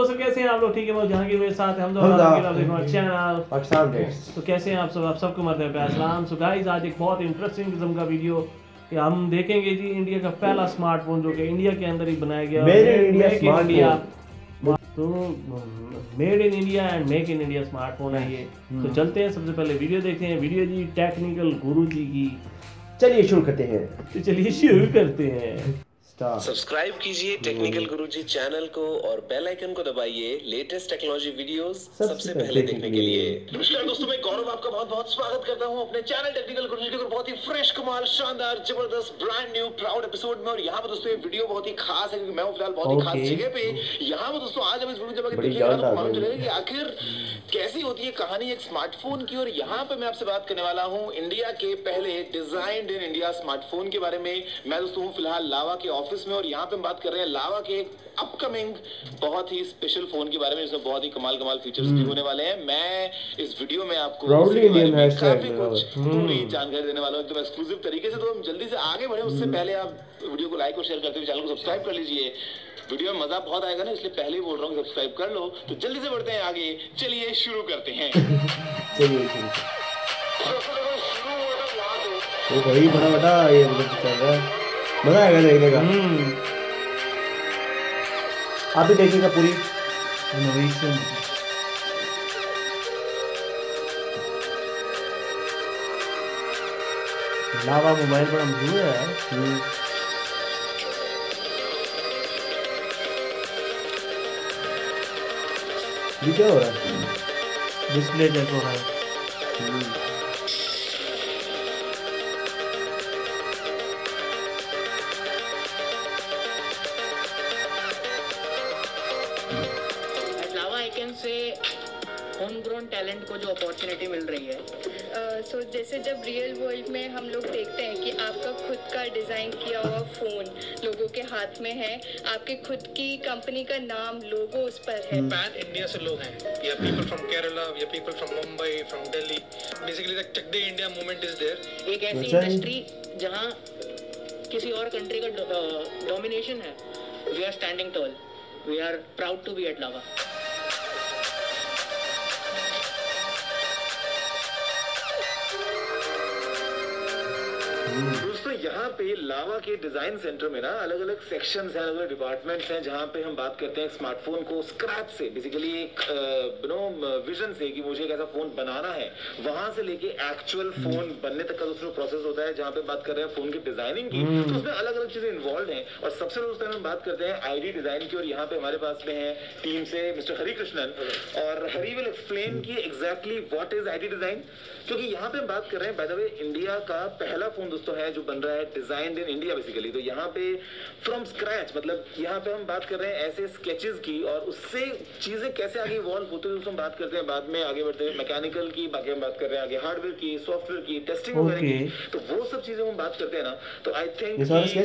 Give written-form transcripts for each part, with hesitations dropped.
दोस्तों कैसे हैं आप लोग? ठीक है, जहांगीर मेरे साथ है, हम दोनों चैनल पाकिस्तान टेक्स। तो कैसे हैं आप सब? आप सबको मरते प्यार सलाम। सो गाइस, आज एक बहुत इंटरेस्टिंग किस्म का वीडियो कि हम देखेंगे जी इंडिया का पहला स्मार्टफोन जो कि इंडिया के अंदर ही बनाया गया, मेड इन इंडिया। तो made in India and make in India smartphone है ये। तो चलते हैं, सबसे पहले वीडियो देखते हैं, वीडियो जी टेक्निकल गुरु जी की। चलिए शुरू करते हैं। तो चलिए शुरू करते हैं। सब्सक्राइब कीजिए टेक्निकल गुरुजी चैनल को और बेल आइकन को दबाइए लेटेस्ट टेक्नोलॉजी वीडियोस सबसे पहले देखने के लिए। नमस्कार दोस्तों, मैं गौरव आपका बहुत बहुत स्वागत करता हूं अपने चैनल टेक्निकल गुरुजी के बहुत ही फ्रेश, कमाल, शानदार, जबरदस्त, ब्रांड न्यू, प्राउड एपिसोड में। और यहाँ पर दोस्तों ये वीडियो बहुत ही खास है क्योंकि मैं फिलहाल बहुत ही खास जगह पे यहाँ पर दोस्तों आज हम इस वीडियो जब देखिएगा तो मालूम चलेगा कि आखिर कैसी होती है कहानी एक स्मार्टफोन की। और यहाँ पे मैं आपसे बात करने वाला हूँ इंडिया के पहले डिजाइन्ड इन इंडिया स्मार्टफोन के बारे में। मैं दोस्तों हूँ फिलहाल लावा के ऑफिस में और यहाँ पे हम बात कर रहे हैं लावा के अपकमिंग बहुत ही स्पेशल फोन के बारे में जिसमें बहुत ही कमाल फीचर्स भी होने वाले हैं। मैं इस वीडियो में आपको काफी कुछ पूरी जानकारी देने वाला हूँ एकदम एक्सक्लूसिव तरीके से। तो हम जल्दी से आगे बढ़े उससे पहले आप वीडियो को लाइक और शेयर करते हुए चैनल को सब्सक्राइब कर लीजिए। वीडियो में मजा बहुत आएगा ना, इसलिए पहले ही बोल रहा हूँ सब्सक्राइब कर लो। तो जल्दी से बढ़ते हैं आगे, चलिए शुरू करते हैं। वो भाई बड़ा ये चल रहा है, मजा आएगा देखने का। आप भी देखिएगा पूरी इनोवेशन। लावा मोबाइल बड़ा मशहूर है। ये क्या हो रहा है? डिस्प्ले चेक हो रहा है। से होम ग्रोन टैलेंट को जो अपॉर्चुनिटी मिल रही है। सो जैसे जब रियल वर्ल्ड में हम लोग देखते हैं कि आपका खुद का डिज़ाइन किया हुआ फ़ोन लोगों के हाथ में है, आपके खुद की कंपनी का नाम लोगो उस पर है। पैन इंडिया से लोग हैं, या पीपल फ्रॉम केरला, या people from Mumbai, from Delhi. Basically the tech day India movement is there. एक ऐसी इंडस्ट्री जहां किसी और कंट्री का डोमिनेशन है। We are standing tall, we are proud to be at Lava. दोस्तों यहाँ पे लावा के डिजाइन सेंटर में ना अलग अलग सेक्शंस हैं, अलग अलग डिपार्टमेंट्स हैं जहाँ पे हम बात करते हैं स्मार्टफोन को स्क्रैच से, बेसिकली एक विजन से कि मुझे एक ऐसा फोन बनाना है, वहां से लेके एक्चुअल फोन बनने तक का दूसरा प्रोसेस होता है। जहाँ पे बात कर रहे हैं फोन की डिजाइनिंग की, तो उसमें अलग अलग चीजें इन्वॉल्व हैं। और सबसे दोस्तों हम बात करते हैं आईडी डिजाइन की। और यहाँ पे हमारे पास में है टीम से मिस्टर हरि कृष्णन, और हरि विल एक्सप्लेन की exactly what is ID design. क्योंकि यहाँ पे हम बात कर रहे हैं बाय द वे इंडिया का पहला फोन दोस्तों है जो बन रहा है डिजाइन्ड इन इंडिया बेसिकली। तो यहाँ पे फ्रॉम स्क्रैच, मतलब यहाँ पे हम बात कर रहे हैं ऐसे स्केचेस की, और उससे चीजें कैसे आगे इवॉल्व होती है दोस्तों हम बात करते हैं बाद में आगे बढ़ते हैं मैकेनिकल की, बाकी हम बात कर रहे हैं आगे हार्डवेयर की, सॉफ्टवेयर की, टेस्टिंग वगैरह की। तो वो सब चीजें हम बात करते हैं ना, तो I think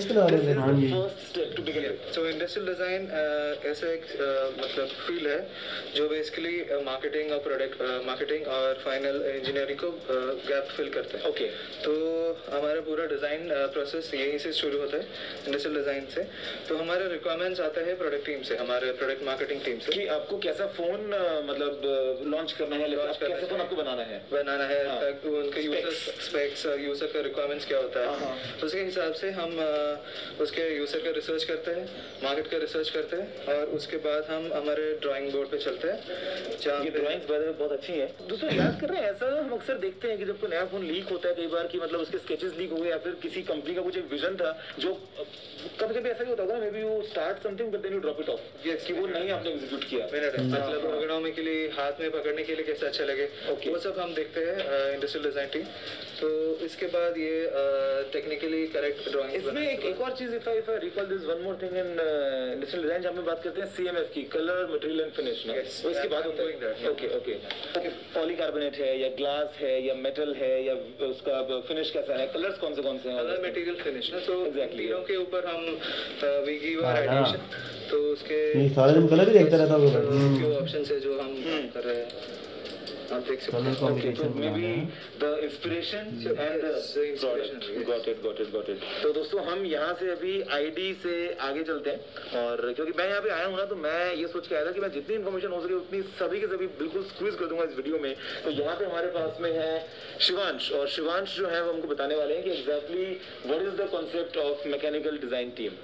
first step to begin. So industrial design ऐसा एक मतलब फील्ड है जो बेसिकली मार्केटिंग और प्रोडक्ट मार्केटिंग और फाइनल इंजीनियरिंग को गैप फिल करता है। ओके, तो हमारा पूरा डिज़ाइन प्रोसेस यहीं से शुरू होता है, इंडस्ट्रियल डिज़ाइन से। तो हमारे रिक्वायरमेंट्स आता है प्रोडक्ट टीम से, हमारे प्रोडक्ट मार्केटिंग टीम से कि आपको कैसा फोन मतलब लॉन्च करना है, कैसा फोन आपको बनाना है उनके यूजर स्पेक्स, यूजर का रिक्वायरमेंट्स क्या होता है, उसके हिसाब से हम उसके यूजर का रिसर्च करते हैं, मार्केट का रिसर्च करते हैं, और उसके बाद हम हमारे ड्राइंग बोर्ड पे चलते हैं जहाँ पे ड्राइंग्स बहुत अच्छी है। दोस्तों याद कर रहे हैं ऐसा हम अक्सर देखते हैं कि जब कोई नया फोन लीक होता है कई बार कि मतलब उसके स्केचेस लीक हो गए या फिर किसी कंपनी का कुछ एक विजन था जो कभी ऐसा ही होता होगा, maybe you start something but then you drop it off, कि वो नहीं आपने एग्जीक्यूट किया। मतलब एर्गोनॉमिकली हाथ में पकड़ने के लिए कैसा अच्छा लगे, वो सब हम देखते हैं इंडस्ट्रियल डिजाइन टीम। तो इसके बाद ये टेक्निकली करेक्ट ड्राइंग। इसमें एक और चीज if I recall this one more thing in industrial design जहाँ हम बात करते हैं सीएमएफ की, कलर मटेरियल एंड फिनिश ना, तो इसकी बात होता है। ओके, पॉलीकार्बोनेट है या ग्लास है या मेटल है या उसका फिनिश कैसा है, कलर्स कौन से हैं, कलर मटेरियल फिनिश ना। तो एग्जैक्टली के ऊपर हम वी गिव आवर एडिशन, तो उसके सारे दिन कलर ही देखता रहता होगा। जो ऑप्शन है जो हम कर रहे हैं आप देख सकते कलर हैं। Combination maybe the inspiration and got it. तो दोस्तों हम यहाँ से अभी आईडी से आगे चलते हैं, और क्योंकि मैं यहाँ पे आया हूँ ना, तो मैं ये सोच के आया था कि मैं जितनी इन्फॉर्मेशन हो सके उतनी सभी के सभी बिल्कुल स्क्वीज कर दूंगा इस वीडियो में। तो यहाँ पे हमारे पास में है शिवांश, और शिवांश जो है वो हमको बताने वाले हैं कि exactly what is the concept of mechanical design team.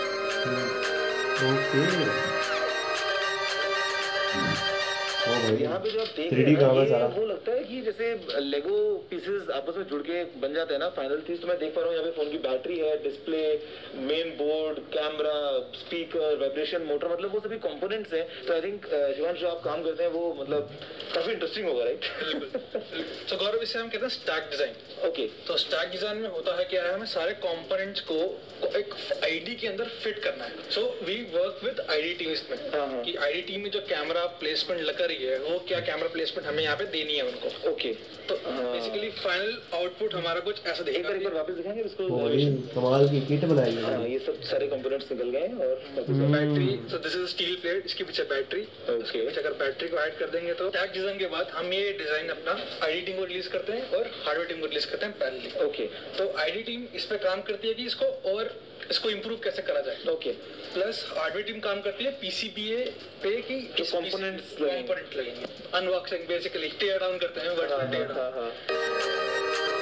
Okay ओ भाई यहाँ पे जो आप देख 3D रहे हैं काम है ना, सारा। ये वो लगता है कि जैसे लेगो पीसेस आपस में जुड़ के बन जाते हैं ना फाइनल चीज। तो मैं देख पा रहा हूँ यहाँ पे फोन की बैटरी है, display, main board, camera, speaker, vibration motor, मतलब वो सभी कंपोनेंट्स हैं। तो आई थिंक शिवांश जो आप काम करते हैं वो मतलब काफी इंटरेस्टिंग होगा, राइट? तो गौरव, इसे हम कहते हैं स्टैक डिजाइन। ओके, तो स्टैक डिजाइन में होता है क्या है, हमें सारे कंपोनेंट्स को एक आईडी के अंदर फिट करना है। So we work with ID team इसमें, कि आईडी टीम में जो कैमरा प्लेसमेंट लग रही है वो क्या कैमरा प्लेसमेंट हमें यहाँ पे देनी है उनको। ओके, तो बेसिकली फाइनल आउटपुट हमारा कुछ ऐसा एक दिखेगा। बार वापस दिखाएंगे इसको। ओ भाई कमाल की किट बनाई है। हाँ, ये सब सारे कंपोनेंट्स निकल गए हैं और battery, so this is steel plate, इसके पीछे बैटरी। उसके पीछे अगर बैटरी को ऐड कर देंगे तो टैग डिजाइन के बाद हम ये डिजाइन अपना आईडी टीम को रिलीज करते हैं और हार्डवेयर टीम को रिलीज करते हैं पैरेलली। ओके, तो आईडी टीम इस पे काम करती है कि इसको इम्प्रूव कैसे करा जाए। ओके, प्लस हार्डवेयर टीम काम करती है पीसीबीए पे कि जो components लगेंगे। कंपोनेंट लगेंगे, अनबॉक्सिंग बेसिकली टेयर डाउन करते हैं वर्चुअल टेयर डाउन।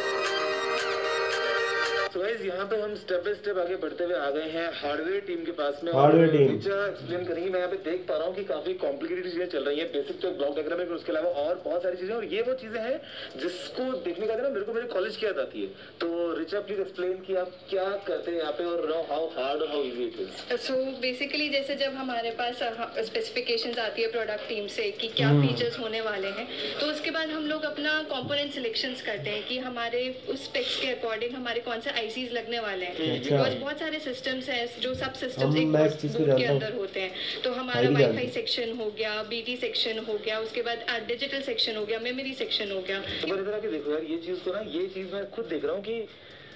तो गाइस यहाँ पे हम स्टेप बाय स्टेप आगे बढ़ते हुए आ गए हैं हार्डवेयर टीम के पास में। हार्डवेयर टीम एक्सप्लेन करेंगी। मैं यहाँ पे देख पा रहा हूँ कि काफी कॉम्प्लिकेटेड चीजें चल रही हैं। बेसिक तो ब्लॉक डायग्राम है, उसके अलावा और बहुत सारी चीजें, और ये वो चीजें हैं जिसको देखने का ना मेरे को मेरे कॉलेज की याद आती है। तो रिचा प्लीज एक्सप्लेन कि आप क्या करते हैं यहाँ पे, और हाउ हार्ड और how easy it is. So basically जैसे जब हमारे पास स्पेसिफिकेशंस आती है प्रोडक्ट टीम से कि क्या फीचर्स होने वाले हैं, तो उसके बाद हम लोग अपना कंपोनेंट सिलेक्शंस करते हैं कि हमारे उस स्पेक्स के अकॉर्डिंग हमारे कौन से आईसीज लगने वाले हैं। बिकॉज बहुत सारे सिस्टम्स हैं जो सब सिस्टम्स एक मैं इस चीज़ को बोर्ड के जानता हूँ। अंदर होते हैं। तो हमारा आईडी वाईफाई जानते हैं। सेक्शन हो गया, बीटी सेक्शन हो गया, उसके बाद डिजिटल सेक्शन हो गया, मेमोरी सेक्शन हो गया। तो मेरे तरह के देखो यार, ये चीज को ना, ये चीज मैं खुद देख रहा हूँ कि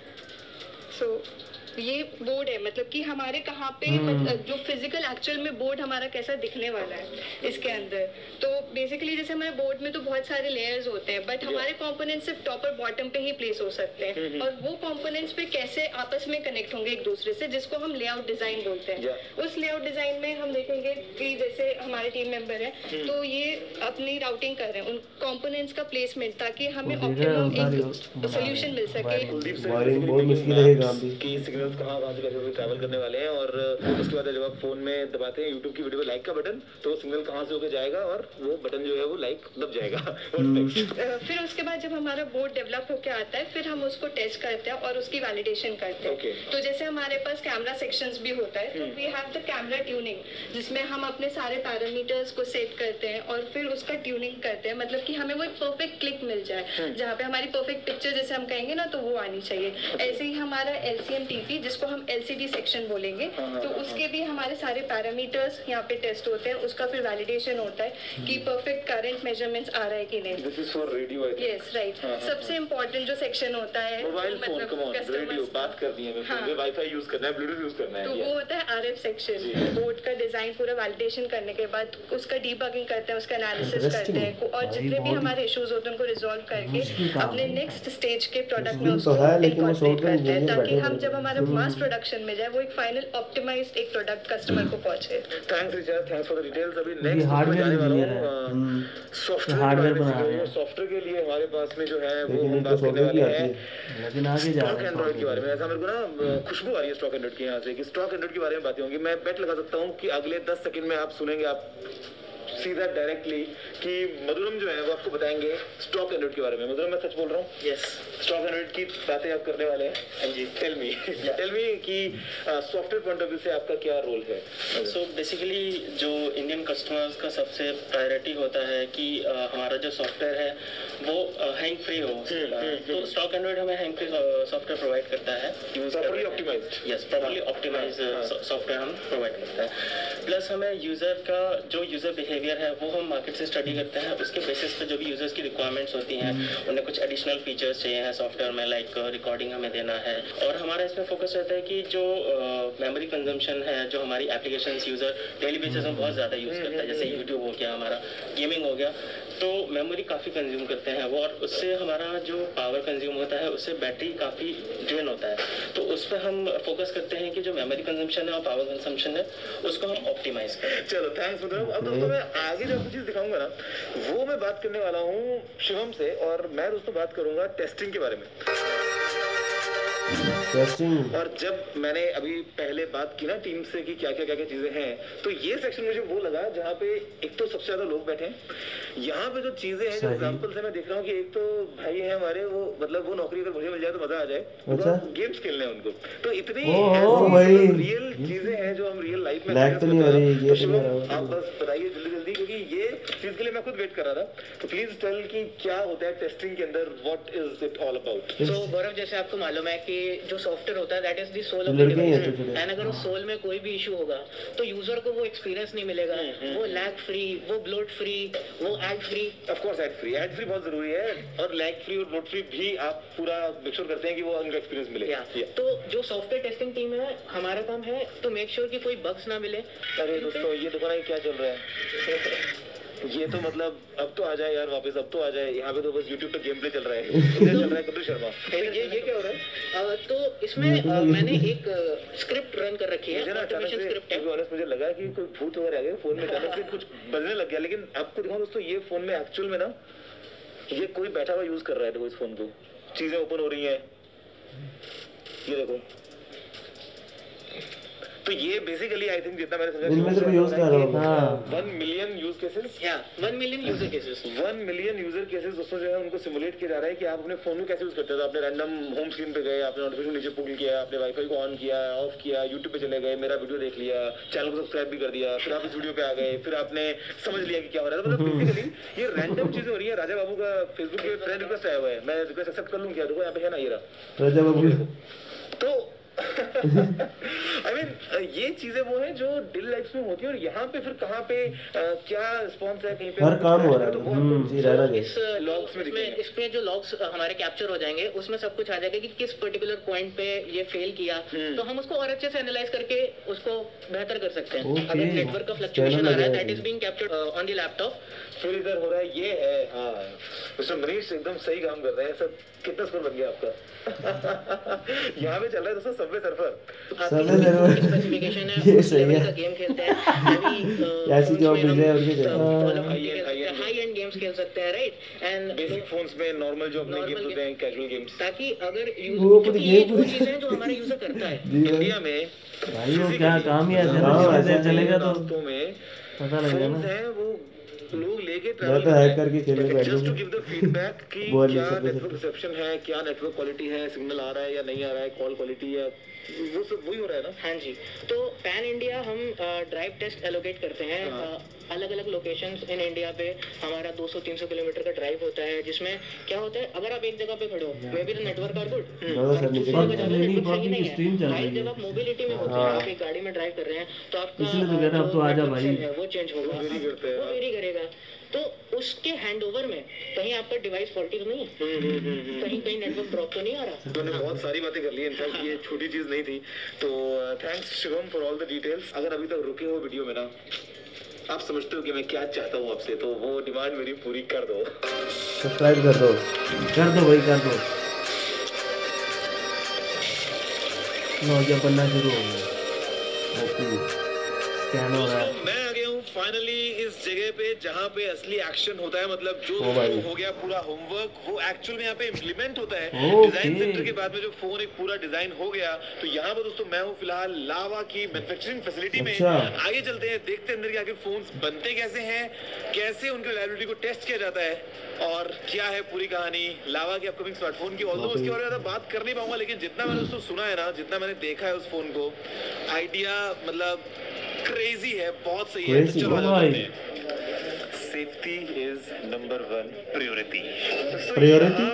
सो ये बोर्ड है, मतलब कि हमारे कहाँ पे जो फिजिकल एक्चुअल में बोर्ड हमारा कैसा दिखने वाला है इसके अंदर। तो बेसिकली जैसे हमारे बोर्ड में तो बहुत सारे लेयर्स होते हैं, बट हमारे कंपोनेंट्स सिर्फ टॉप और बॉटम पे ही प्लेस हो सकते हैं, और वो कंपोनेंट्स पे कैसे आपस में कनेक्ट होंगे एक दूसरे से, जिसको हम लेआउट डिजाइन बोलते हैं। उस लेआउट डिजाइन में हम देखेंगे कि जैसे हमारे टीम मेंबर है तो ये अपनी राउटिंग कर रहे हैं उन कंपोनेंट्स का प्लेसमेंट, ताकि हमें ऑप्टिमम एक सोल्यूशन मिल सके। कुलदीप सर वायरिंग बहुत मुश्किल है काम भी। कि सिग्नल्स कहाँ से कैसे ट्रैवल करने वाले हैं, और उसके बाद जब आप फोन में दबाते हैं यूट्यूब की वीडियो पे लाइक का बटन, तो वो सिग्नल कहाँ से होकर जाएगा और वो बटन जो है वो लाइक दब जाएगा। फिर उसके बाद जब हमारा बोर्ड डेवलप होकर आता है, फिर हम उसको टेस्ट करते हैं और उसकी वैलिडेशन करते हैं। Okay. तो जैसे हमारे पास कैमरा सेक्शंस भी होता है, तो we have the camera tuning, जिसमें हम अपने सारे पैरामीटर्स को सेट करते हैं और फिर उसका ट्यूनिंग करते हैं, मतलब कि हमें वो एक परफेक्ट क्लिक मिल जाए जहाँ पे हमारी परफेक्ट पिक्चर जैसे हम कहेंगे ना, तो वो आनी चाहिए। ऐसे ही हमारा LCMTP, जिसको हम LCD सेक्शन बोलेंगे, तो उसके भी हमारे सारे पैरामीटर्स यहाँ पे टेस्ट होते हैं, उसका फिर वैलिडेशन होता है कि परफेक्ट करंट मेजरमेंट्स आ रहा है कि नहीं। This is for radio. Yes right. सबसे इम्पोर्टेंट जो सेक्शन होता है mobile phone, come on, radio बात कर दी है, मैं वाईफाई यूज करना है, ब्लूटूथ यूज करना है, तो वो होता है RF सेक्शन। बोर्ड का डिजाइन पूरा वैलिडेशन करने के बाद उसका डीबगिंग करते हैं, उसका एनालिसिस करते हैं, और जितने भी हमारे इश्यूज होते हैं उनको रिजॉल्व करके अपने नेक्स्ट स्टेज के प्रोडक्ट में उसको इनकॉर्पोरेट करते हैं, ताकि हम जब हमारा मास प्रोडक्शन में जाए वो एक फाइनल ऑप्टिमाइज्ड एक प्रोडक्ट कस्टमर को पहुंचे। Thanks Richard, thanks for the details. अभी नेक्स्ट हार्डवेयर इंजीनियर है, सॉफ्टवेयर हार्डवेयर बना रहे हैं। सॉफ्टवेयर के लिए हमारे पास में जो है वो लेकिन हम इनको बात करने सॉफ्टवेयर की वाले आती हैं है। लेकिन आगे जा स्टॉक रहे एंड्रॉइड के बारे में। हैं। ऐसा मेरे को ना खुशबू आ रही है स्टॉक एंड्रॉइड के यहाँ से कि स्टॉक एंड्रॉइड के बारे में बातें होंगी। मैं बेट लगा सकता हूँ कि अगले 10 सेकंड में आप सुनेंगे, आप सीधा डायरेक्टली कि मधुरम जो है वो आपको बताएंगे स्टॉक एंड्रॉइड के बारे में। मधुरम, मैं सच बोल रहा हूँ? यस, स्टॉक एंड्रॉइड की बातें आप करने वाले हैं। हाँ जी, टेल मी कि सॉफ्टवेयर पॉइंट ऑफ व्यू से आपका क्या रोल है? सो बेसिकली जो इंडियन कस्टमर्स का सबसे प्रायोरिटी होता है कि हमारा जो सॉफ्टवेयर है वो हैंग फ्री हो। तो स्टॉक एंड्रॉइड हमें हैंग फ्री सॉफ्टवेयर प्रोवाइड करता है। Properly optimised. Yes, properly optimise software हम प्रोवाइड करते हैं। प्लस हमें यूज़र का जो यूज़र बिहेवियर है वो हम मार्केट से स्टडी करते हैं। उसके बेसिस पे जो भी यूज़र्स की रिक्वायरमेंट्स होती हैं, उन्हें कुछ एडिशनल फीचर्स चाहिए हैं सॉफ्टवेयर में, लाइक रिकॉर्डिंग हमें देना है। और हमारा इसमें फोकस रहता है कि जो मेमोरी कंजम्पशन है, जो हमारी एप्लीकेशंस यूज़र डेली बेसिस में बहुत ज़्यादा यूज़ करता है, जैसे यूट्यूब हो गया, हमारा गेमिंग हो गया, तो मेमोरी काफ़ी कंज्यूम करते हैं वो, और उससे हमारा जो पावर कंज्यूम होता है उससे बैटरी काफ़ी ड्रेन होता है। तो उस पर हम फोकस करते हैं कि जो मेमोरी कंजम्पशन है और पावर कंजम्पशन है उसको हम ऑप्टिमाइज करें। चलो थैंक्स मतलब। अब दोस्तों मैं आगे जो चीज दिखाऊंगा ना वो मैं बात करने वाला हूँ शिवम से, और मैं दोस्तों बात करूंगा टेस्टिंग के बारे में। टेस्टिंग। और जब मैंने अभी पहले बात की ना टीम से कि क्या क्या चीजें हैं, तो ये सेक्शन मुझे वो लगा जहाँ पे एक तो सबसे ज्यादा लोग बैठे हैं। यहाँ पे जो चीजें हैं, जो एग्जांपल से मैं देख रहा हूँ कि एक तो भाई है हमारे, वो मतलब वो नौकरी अगर मुझे मिल जाए तो मजा आ जाए। अच्छा। गेम्स खेलने हैं उनको, तो इतनी भाई रियल चीजें हैं जो हम रियल लाइफ में लैग तो नहीं हो रही ये तो नहीं हो रहा। आप बस बताइए जल्दी क्योंकि ये चीज के लिए मैं खुद वेट कर रहा था। तो प्लीज टेल कि क्या होता है टेस्टिंग के अंदर, what is it all about. So Gaurav, जैसे आपको मालूम है कि जो सॉफ्टवेयर होता है that is the soul of the लड़के ही हैं डिवाइस, छोटे-छोटे। एंड अगर उस सोल में कोई भी इशू होगा तो यूजर को वो एक्सपीरियंस नहीं मिलेगा, वो लैग फ्री, वो ब्लोट फ्री, वो ad free. Of course ad free बहुत जरूरी है, और लैग फ्री और ब्लोट फ्री भी आप पूरा मेक श्योर करते हैं कि वो उनका एक्सपीरियंस मिले। तो जो सॉफ्टवेयर टेस्टिंग टीम है, हमारा काम है टू मेक श्योर कि कोई बग्स ना मिले। अरे दोस्तों ये देखो ना क्या चल रहा है। ये तो मतलब अब तो आ जाए यार वापस, अब तो आ जाए। यहाँ पे तो बस YouTube पे गेम प्ले चल रहा है, चल रहा है कपिल शर्मा। ये क्या हो रहा है? तो इसमें मैंने एक स्क्रिप्ट रन कर रखी है, ऑटोमेशन स्क्रिप्ट है। मुझे लगा कि कोई भूत वगैरह आ गया फोन में, अचानक से कुछ बजने लग गया। लेकिन आपको दिखाऊं दोस्तों, ये फोन में एक्चुअल में ना ये कोई बैठा हुआ यूज कर रहा है। देखो इस फोन को, चीजें ओपन हो रही हैं, ये देखो। तो ये बेसिकली आई थिंक जितना मैंने समझा इनमें से कोई यूज कर रहा होगा। 1 million use cases, 1 million user cases, 1 million user cases दोस्तों जो है उनको सिमुलेट किया जा रहा है कि आप अपने फोन को कैसे यूज करते हो। तो आपने रैंडम होम स्क्रीन पे गए, आपने नोटिफिकेशन नीचे पुल किया, आपने वाईफाई को ऑन किया, ऑफ किया, यूट्यूब पे चले गए, मेरा वीडियो देख लिया, चैनल को सब्सक्राइब भी कर दिया, फिर आप इस वीडियो पे आ गए, फिर आपने समझ लिया कि क्या हो रहा है। मतलब बेसिकली ये रैंडम चीजें हो रही है। राजा बाबू का फेसबुक पे फ्रेंड रिक्वेस्ट आया हुआ है, मैं रिक्वेस्ट एक्सेप्ट कर लूं क्या? देखो यहाँ पे है ना, ये रहा राजा बाबू। तो I mean, ये चीजें वो है जो डेली लाइफ में होती है। और यहाँ पे फिर कहाँ पे क्या रिस्पॉन्स है, कहीं पे हर काम हो रहा है। जी रहना इस लॉग्स में इसमें जो लॉग्स हमारे कैप्चर हो जाएंगे उसमें सब कुछ आ जाएगा कि किस पर्टिकुलर पॉइंट पे ये फेल किया, तो हम उसको और अच्छे से एनालाइज करके उसको बेहतर कर सकते हैं। अगर नेटवर्क का फ्लक्चुएशन आ रहा है that is being captured on the laptop, फिर इधर हो रहा है ये है। हाँ मिस्टर मनीष एकदम सही काम कर रहे हैं। सब कितना स्कोर बन गया आपका? यहाँ पे चल रहा है दोस्तों सबवे सर्फर। स्पेसिफिकेशन है, ये उस सही लेवल है। का गेम खेलते हैं। ऐसी जॉब मिल जाए उनके लिए हाई एंड गेम्स खेल सकते हैं, राइट? एंड बेसिक फोन्स में नॉर्मल जो अपने गेम्स होते हैं, कैजुअल गेम्स, ताकि अगर वो क्योंकि ये वो चीजें हैं जो हमारा यूजर करता है इंडिया में भाई वो क्या काम ही ऐसे चलेगा तो दोस्तों में पता लगेगा फोन्स ना। हैं वो लोग लेके मैं तो हैक करके खेलने बैठ जस्ट टू जाऊंगा। गिव द फीडबैक कि वो क्या सब नेटवर्क रिसेप्शन है, क्या नेटवर्क क्वालिटी है, सिग्नल आ रहा है या नहीं आ रहा है, कॉल क्वालिटी है, वो सब वही हो रहा है ना। हाँ जी। तो पैन इंडिया हम ड्राइव टेस्ट एलोकेट करते हैं। अलग अलग लोकेशंस इन इंडिया पे हमारा 200-300 किलोमीटर का ड्राइव होता है, जिसमें क्या होता है अगर आप एक जगह पे खड़े हो, maybe the network are good, दूसरी जगह जाओ नेटवर्क सही नहीं है। जब आप मोबिलिटी में होते हैं, आप एक गाड़ी में ड्राइव कर रहे हैं, तो आपका इसलिए तो कह रहा हूं, अब तो आजा भाई। वो चेंज होगा, वो वेरी करेगा। तो उसके हैंडओवर में कहीं आपका डिवाइस फॉल्टी तो नहीं है, कहीं नेटवर्क ड्रॉप तो नहीं आ रहा। तो मैंने बहुत सारी बातें कर ली, इनफैक्ट ये छोटी चीज नहीं थी। तो thanks Shivam for all the details. अगर अभी तक रुके हो वीडियो में ना, आप समझते हो कि मैं क्या चाहता हूँ आपसे, तो वो डिमांड मेरी पूरी कर दो। सब्सक्राइब कर दो भाई कर दो। लो जब बनना शुरू हो गया, स्कैन हो रहा है। दोस्तों मैं आ गया हूँ फाइनली इस जगह पे जहाँ पे असली एक्शन होता है। मतलब जो हो गया पूरा होमवर्क वो एक्चुअल में यहाँ पे इम्प्लीमेंट होता है। डिजाइन सेंटर के बाद में जो फोन एक पूरा डिजाइन हो गया, तो यहाँ पर दोस्तों मैं हूँ फिलहाल लावा की मैन्युफैक्चरिंग फैसिलिटी में। आगे चलते हैं, देखते हैं अंदर के आखिर फोन्स बनते कैसे हैं, कैसे उनकी रिलायबिलिटी को टेस्ट किया जाता है, और क्या है पूरी कहानी लावा के अपकमिंग स्मार्टफोन की। ऑल्दो उसके बारे में ज्यादा बात कर नहीं पाऊंगा, लेकिन जितना मैंने दोस्तों सुना है ना, जितना मैंने देखा है उस फोन को, आइडिया मतलब क्रेजी है, बहुत सही है। तो चलो सेफ्टी इज नंबर 1 प्रायोरिटी। यहाँ पे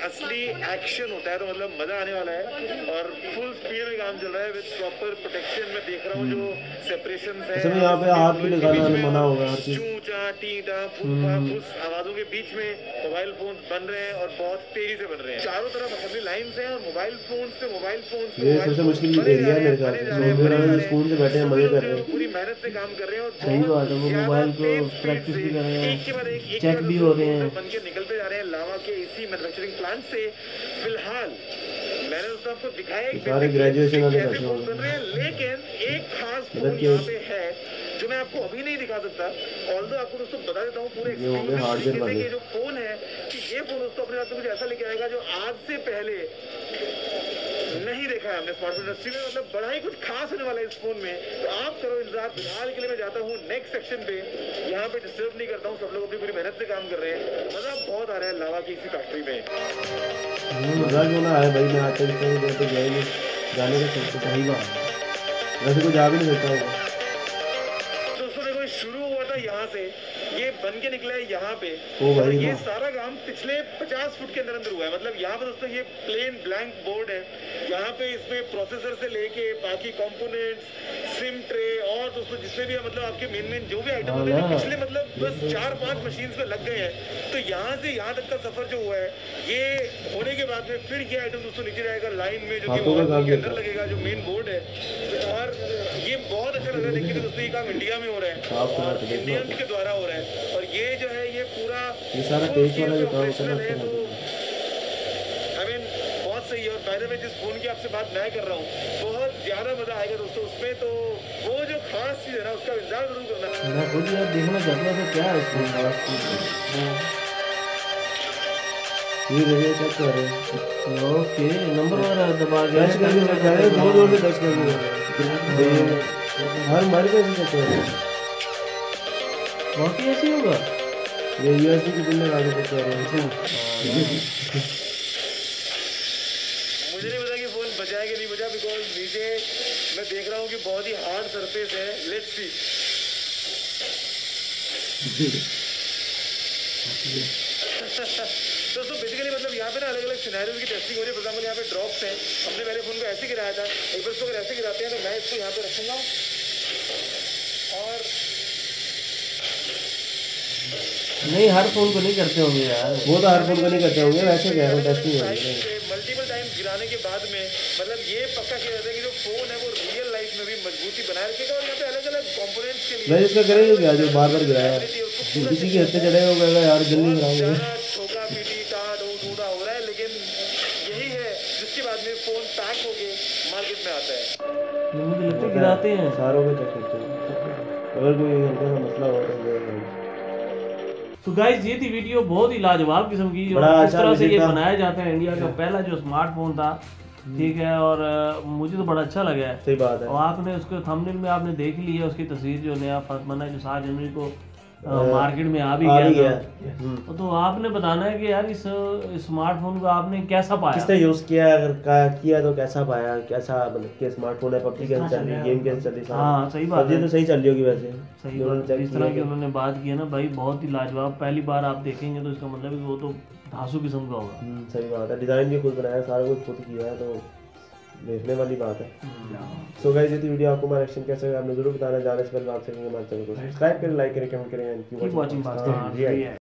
असली एक्शन होता है, तो मतलब मजा आने वाला है और फुल स्पीड में काम चल रहा है विद प्रॉपर प्रोटेक्शन। मैं देख रहा हूँ जो सेपरेशन है, इसमें यहाँ पे हाथ भी लगाना मना होगा हर चीज। चूचा टीटा फूफा फूस आवाजों के बीच में मोबाइल फोन बन रहे हैं और बहुत तेजी से बन रहे हैं। चारों तरफ असेंबली लाइंस हैं और मोबाइल फोन ये सबसे मुश्किल एरिया है मेरे ख्याल से। स्कूल से बैठे हैं, मजे कर रहे हैं, पूरी मेहनत से काम कर रहे हैं और सही बात है, वो मोबाइल को प्रैक्टिस भी कर रहे हैं, चेक भी हो रहे हैं, बन के निकलते जा रहे हैं लावा के इसी मैन्युफैक्चरिंग प्लांट से। फिलहाल मैंने दोस्तों आपको दिखाया एक सारे ग्रेजुएशन वाले कैसे बैठे फोन बन रहे हैं, लेकिन एक खास फोन यहाँ पे है जो मैं आपको अभी नहीं दिखा सकता। ऑल्दो आपको दोस्तों बता देता हूँ पूरे एक्सपीरियंस के जो फोन है कि ये फोन दोस्तों अपने साथ में कुछ ऐसा लेके आएगा जो आज से पहले नहीं देखा है हमने स्मार्टफोन इंडस्ट्री में। मतलब बड़ा ही कुछ खास होने वाला है इस फोन में, तो आप करो इंतजार। फिलहाल के लिए मैं जाता हूँ नेक्स्ट सेक्शन पे, यहाँ पे डिस्टर्ब नहीं करता हूँ, सब लोग अपनी पूरी मेहनत से काम कर रहे हैं। मजा बहुत आ रहा है लावा की इसी फैक्ट्री में। मजा क्यों ना आए भाई, मैं आज तक इतना देर तक गया ही नहीं, जाने का सोचता सही बात वैसे कोई जा भी नहीं सकता होगा। दोस्तों देखो शुरू हुआ था यहाँ से, ये बन के निकला है यहाँ पे, और ये सारा काम पिछले 50 फुट के अंदर अंदर हुआ है। मतलब यहाँ पे दोस्तों ये प्लेन ब्लैंक बोर्ड है, यहाँ पे इसमें प्रोसेसर से लेके बाकी कंपोनेंट्स, सिम ट्रे और दोस्तों जिसमें भी मतलब आपके मेन जो भी आइटम होते हैं पिछले मतलब बस 4-5 मशीन पे लग गए हैं। तो यहाँ से यहाँ तक का सफर जो हुआ है, ये होने के बाद में फिर ये आइटम दोस्तों नीचे जाएगा लाइन में जो कि के अंदर लगेगा जो मेन बोर्ड है। और ये बहुत अच्छा लग रहा है देखिए दोस्तों, ये काम इंडिया में हो रहा है, इंडियंस के द्वारा हो रहा है। और ये जो है ये पूरा ये सारा पेज वाला जो काम करना है तो आई मीन बहुत सही है। और बाय द वे जिस फोन की आपसे बात मैं कर रहा हूँ, बहुत ज्यादा मजा आएगा दोस्तों उसमें। तो वो जो खास चीज है ना उसका इंतजार जरूर करना। मैं खुद यार देखना चाहता हूँ क्या है इसमें खास चीज। ये देखिए चेक कर रहे हैं, ओके नंबर वगैरह दबा के टच करके रखा है, जोर से टच करके हर मारे पे चेक कर रहे हैं। वाकई ऐसे होगा, ये यूएसबी की पिन लगा के चेक कर रहे हैं। मुझे नहीं पता कि फोन बचा कि नहीं बचा, बिकॉज नीचे मैं देख रहा हूँ कि बहुत ही हार्ड सरफेस है। Let's see. दोस्तों बेसिकली मतलब यहाँ पे ना अलग अलग सिनेरियोज की टेस्टिंग हो रही है। फॉर एग्जांपल यहाँ पे ड्रॉप्स हैं, हमने पहले फोन को ऐसे गिराया था, एक बार इसको अगर ऐसे गिराते हैं तो मैं इसको यहाँ पे रखूंगा और नहीं हर फोन को नहीं करते होंगे यार, वो तो हर फोन को नहीं करते होंगे, वैसे कह रहा हूँ टेस्टिंग हो रही है। मल्टीपल टाइम्स गिराने के बाद में मतलब ये पक्का किया जाता है कि जो फोन है वो रियल लाइफ में भी मजबूती बनाए रखेगा। और यहाँ पे अलग अलग कंपोनेंट्स के लिए मैं इसका करेंगे क्या जो बार बार गिराया, किसी के हत्ते चढ़े हो गएगा यार, जल्दी गिराऊंगा। ठोका पीटी टाट टूटा हो रहा है, लेकिन यही है जिसके बाद में फोन पैक होके मार्केट में आता है। मुझे लगता है गिराते हैं सारों को चेक करते हैं, अगर कोई हल्का सा मसला हो तो तो गाइस ये थी वीडियो बहुत ही लाजवाब किस्म की, जो बड़ा किस अच्छा तरह से ये विजिट था। बनाया जाता है। इंडिया का पहला जो स्मार्टफोन था, ठीक है, और मुझे तो बड़ा अच्छा लगा है। सही बात है। और आपने उसको थंबनेल में आपने देख ली है, उसकी तस्वीर जो नया फर्स्ट बना है जो 7 जनवरी को मार्केट में आ भी गया था। तो आपने बताना है कि यार इस स्मार्टफोन को आपने कैसा पाया, किसने यूज किया, अगर किया तो कैसा पाया, कैसा मतलब कि स्मार्टफोन है, पबजी कैसे चल रही है, गेम कैसे चल रही है। हाँ सही बात है, तो सही चल रही होगी वैसे, सही बात है। जिस तरह की उन्होंने बात की है ना भाई, बहुत ही लाजवाब। पहली बार आप देखेंगे तो इसका मतलब है कि वो तो धांसू किस्म का होगा। सही बात है, डिजाइन भी खुद बनाया, सारा कुछ खुद किया है, तो देखने वाली बात है। सो गाइस ये थी वीडियो, आपको हमारा एक्शन कैसा लगा आपने जरूर बताना। जाने से पहले आपसे हमारे चैनल को सब्सक्राइब करें, लाइक करें, कमेंट करें, कीप वाचिंग।